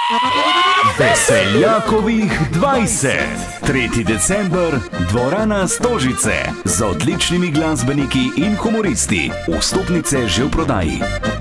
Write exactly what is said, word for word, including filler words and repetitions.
Veseljakovih dvajset. tretji december, dvorana Stožice. Z odličnimi glasbeniki in humoristi. Vstopnice že v prodaji.